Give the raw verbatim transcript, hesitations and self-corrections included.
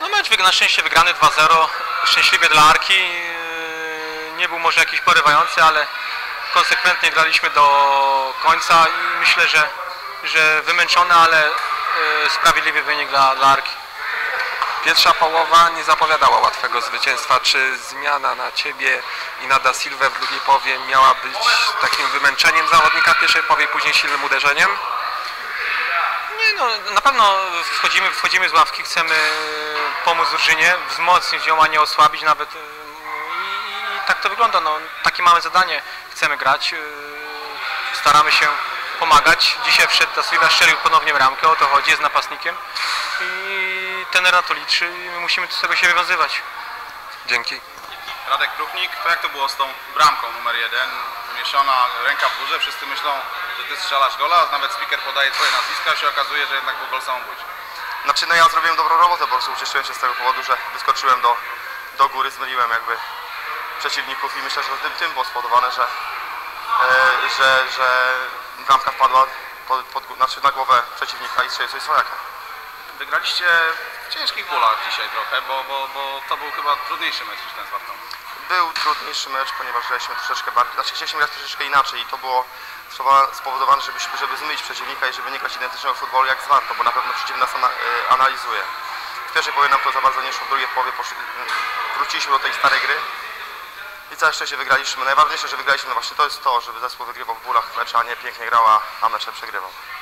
No mecz na szczęście wygrany dwa zero, szczęśliwie dla Arki. Nie był może jakiś porywający, ale konsekwentnie graliśmy do końca i myślę, że, że wymęczony, ale sprawiedliwy wynik dla, dla Arki. Pierwsza połowa nie zapowiadała łatwego zwycięstwa. Czy zmiana na Ciebie i na Da Silvę w drugiej połowie miała być takim wymęczeniem zawodnika w pierwszej połowie, później silnym uderzeniem? Nie, no, na pewno wchodzimy, wchodzimy z ławki, chcemy pomóc drużynie, wzmocnić ją, a nie osłabić nawet. I, i tak to wygląda. No, takie mamy zadanie. Chcemy grać, staramy się pomagać. Dzisiaj wszedł Da Silva, strzelił ponownie bramkę, o to chodzi, jest napastnikiem. I trener na to liczy i my musimy z tego się wywiązywać. Dzięki. Radek Kruchnik, to jak to było z tą bramką numer jeden? Uniesiona ręka w górze, wszyscy myślą, że ty strzelasz gola, nawet speaker podaje twoje nazwisko, a się okazuje, że jednak był gol samobójczy. Znaczy no ja zrobiłem dobrą robotę, po prostu ucieszyłem się z tego powodu, że wyskoczyłem do, do góry, zmyliłem jakby przeciwników i myślę, że tym, tym było spowodowane, że, e, że, że bramka wpadła pod, pod, znaczy na głowę przeciwnika i strzelił coś swojaka. Wygraliście w ciężkich bólach dzisiaj trochę, bo, bo, bo to był chyba trudniejszy mecz niż ten z Wartą. Był trudniejszy mecz, ponieważ graliśmy troszeczkę bardziej, znaczy chcieliśmy grać troszeczkę inaczej i to było spowodowane, żeby, żeby zmylić przeciwnika i żeby nie grać identycznego futbolu jak z Wartą, bo na pewno przeciwnik nas analizuje. W pierwszej połowie nam to za bardzo nie szło, w drugiej połowie poszli, wróciliśmy do tej starej gry i całe szczęście wygraliśmy. Najważniejsze, że wygraliśmy, no właśnie to jest to, żeby zespół wygrywał w bólach mecze, a nie pięknie grał, a mecze przegrywał.